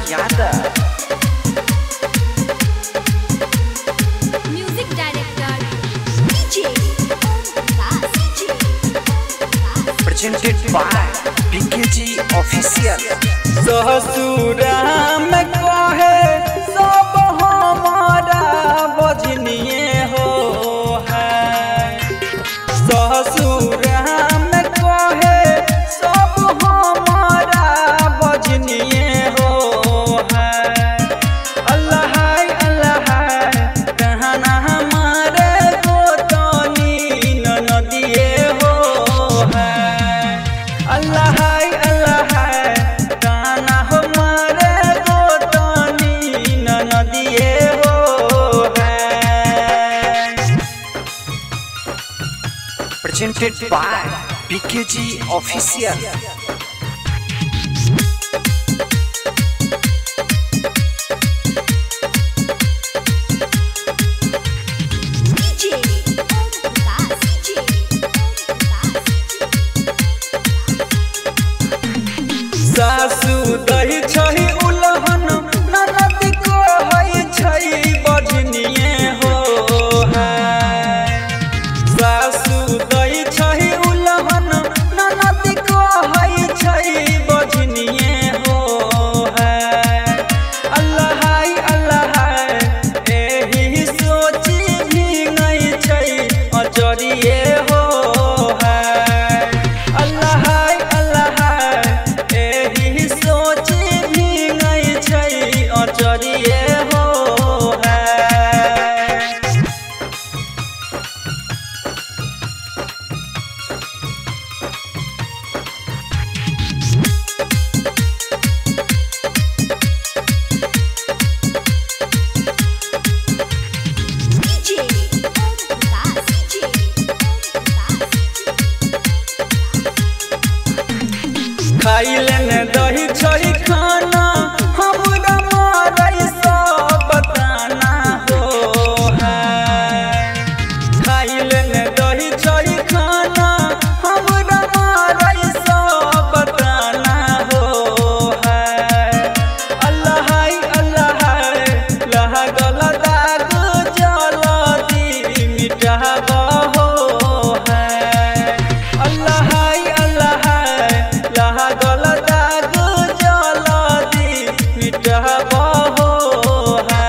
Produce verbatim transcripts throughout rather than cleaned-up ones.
Yadav. Music director DJ presented by PKG official. ससुरा में कहे सब हमारा बजनिए हो है। ससुरा में कहे सब हमारा बजनिए हो है। अल्लाह अल्लाह कहना हमारे गोतनी नदिए हो है। अल्लाह अल्लाह कहना हमारे गोतनी नदिए हो है। Presented by PKG official. सासु दही छही उलहन ननद को हई छई बजनिए हो है। सासु दही छही उलहन ननद को हई छई बजनिए हो है। अल्लाह अल्लाह एही सोची भी नहीं छई अचरिए हो है। अल्लाह अल्लाह एही सोची भी नहीं छई अचरिए हो है। खाइलन दही छही खाना हमरा मारै सब बताना हो है। खाइलन दही छही खाना हमरा मारै सब बताना हो है। अल्लाह अल्लाह लागल दाग जल्दी मिटाबा हो है। अल्लाह अल्लाह लागल दाग जल्दी मिटाबा हो है।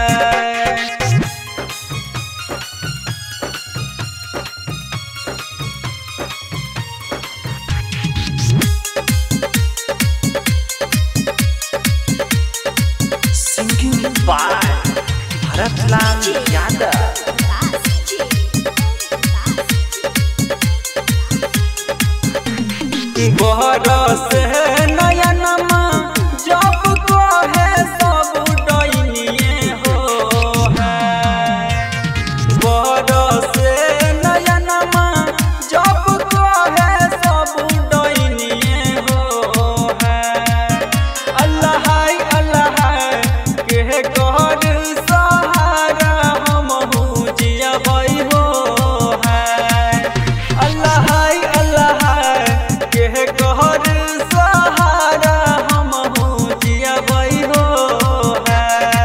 Singing by Bharatlal Yadav. बरस नयनमा जब कहे सब डैनिए हो है। बरस नयनमा जब कहे सब डैनिए हो है। अल्लाह अल्लाह के कहर सहारा हमहू जियबै हो है। अल्लाह अल्लाह के कहर सहारा हमहू जियबै हो है।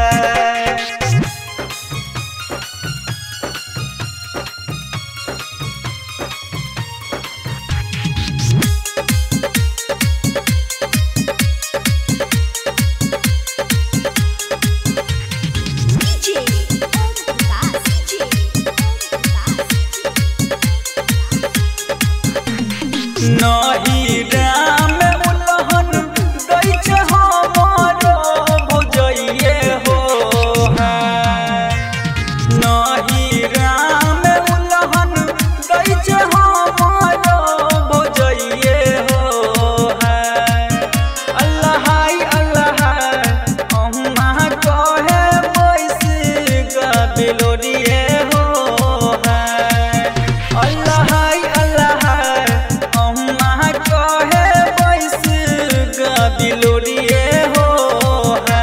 नहीं राम उलहन दै छै हमारो बुझैए हो है। नहीं राम उलहन दै छै हमारो बुझैए हो है। अल्लाह अल्लाह अम्मा कहे बैस गबिलोरिए हो है। अल्लाह अल्लाह अम्मा कहे बैस गबिलोरिए हो है।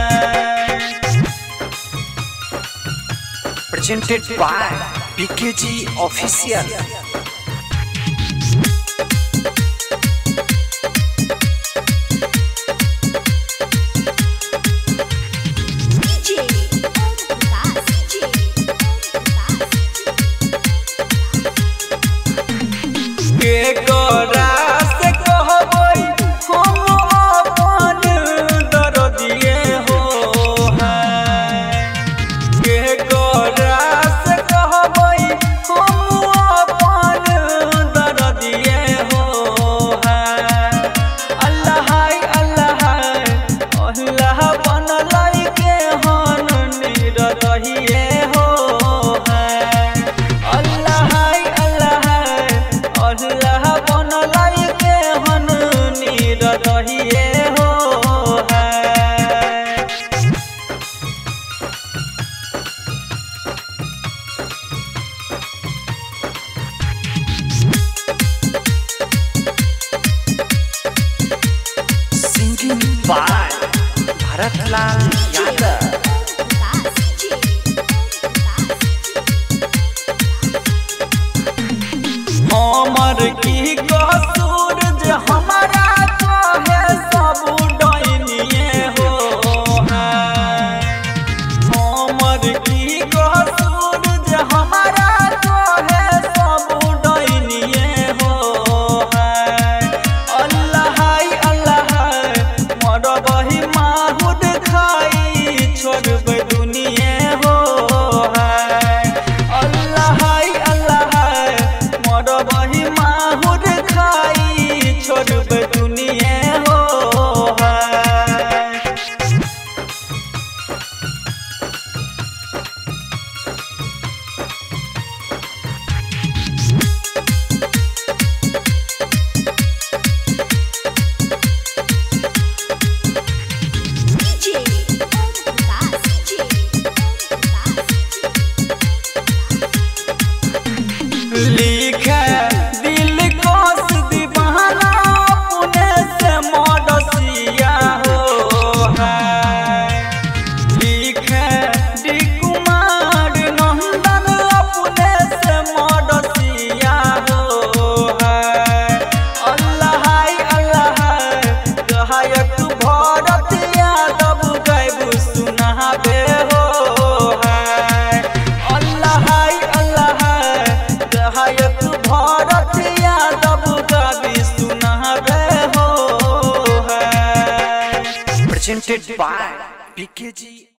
Presented by PKG official. Bharatlal Yadav. हमर की कसूर जे हमारा कहे सब डैनिए हो है। हमर की कसूर जे हमारा कहे सब डैनिए हो है। अल्लाह अल्लाह मरबही माहुद खाई छोड़बै दुनिया हो है। अल्लाह अल्लाह मरबही माहुद खाई छोड़बै दुनिया हो है। लिखे दिल कोस दीवाना पुणे से मडसिया हो है। लिखे डी कुमार नंदन पुणे से मडसिया हो है। अल्लाह अल्लाह गायक भरत यादव गायब सुनाबे हो है। अल्लाह अल्लाह गायक भरत यादव गाबी सुनाबे हो है। Presented by P K G